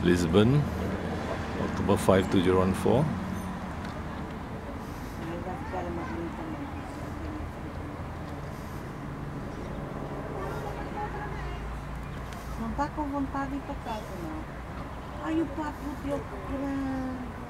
Lisbon, October 5, 2014. Não está com vontade de ir para casa, não. Ai, o papo deu grande.